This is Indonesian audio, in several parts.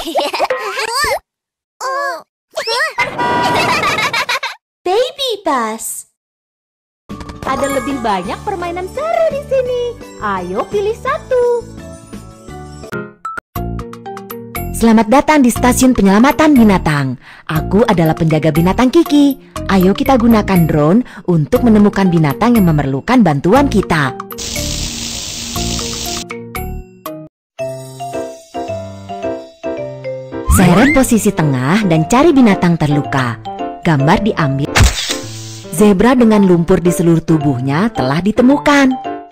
Baby Bus. Ada lebih banyak permainan seru di sini. Ayo pilih satu. Selamat datang di Stasiun Penyelamatan Binatang. Aku adalah penjaga binatang Kiki. Ayo kita gunakan drone untuk menemukan binatang yang memerlukan bantuan kita. Seret posisi tengah dan cari binatang terluka. Gambar diambil. Zebra dengan lumpur di seluruh tubuhnya telah ditemukan.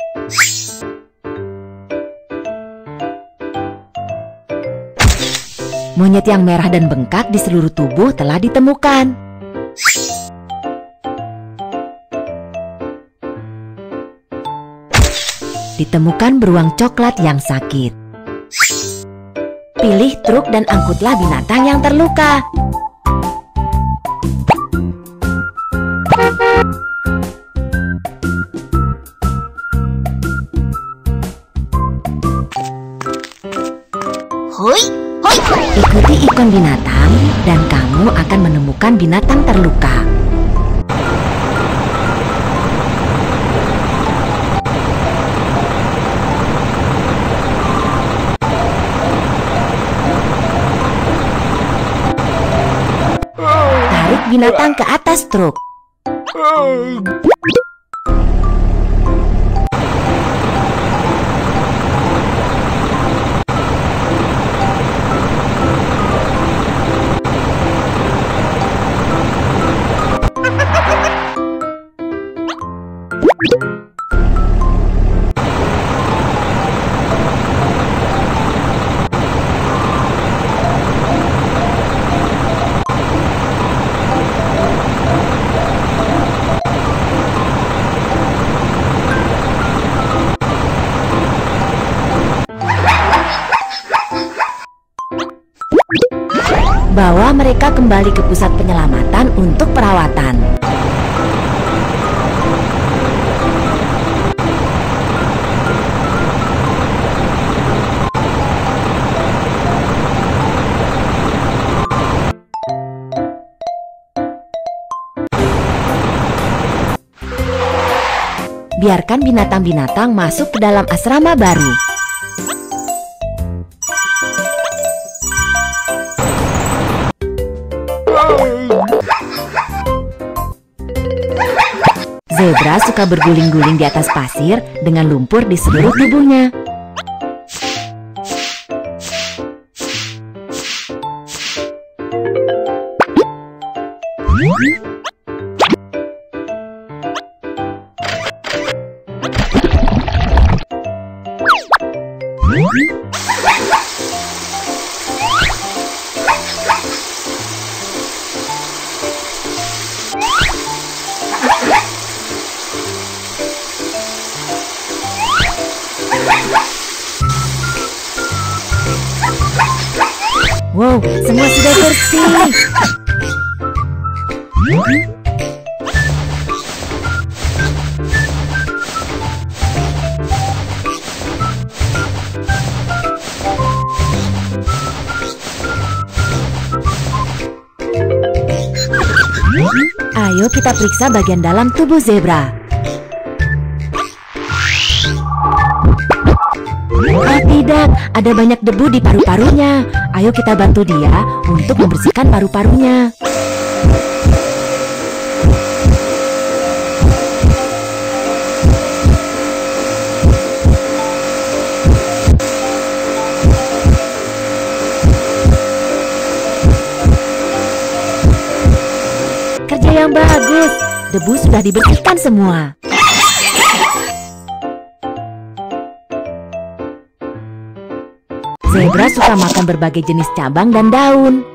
Monyet yang merah dan bengkak di seluruh tubuh telah ditemukan. Ditemukan beruang coklat yang sakit. Pilih truk dan angkutlah binatang yang terluka. Hoi, hoi. Ikuti ikon binatang dan kamu akan menemukan binatang terluka. Tarik binatang ke atas truk. Bawa mereka kembali ke pusat penyelamatan untuk perawatan. Biarkan binatang-binatang masuk ke dalam asrama baru. Zebra suka berguling-guling di atas pasir dengan lumpur di seluruh tubuhnya. Wow, semua sudah bersih. Ayo kita periksa bagian dalam tubuh zebra. Oh tidak, ada banyak debu di paru-parunya. Ayo kita bantu dia untuk membersihkan paru-parunya. Kerja yang bagus, debu sudah dibersihkan semua. Zebra suka makan berbagai jenis cabang dan daun.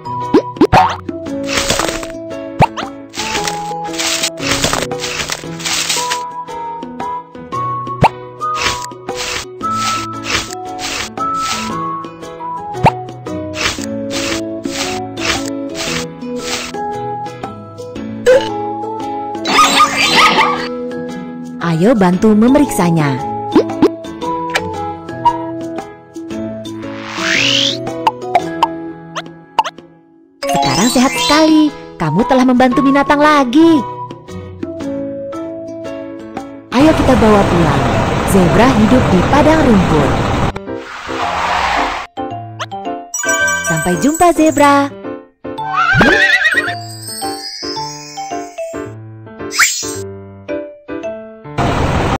Ayo bantu memeriksanya. sekarang sehat sekali. Kamu telah membantu binatang lagi. Ayo kita bawa pulang. Zebra hidup di padang rumput. Sampai jumpa, Zebra.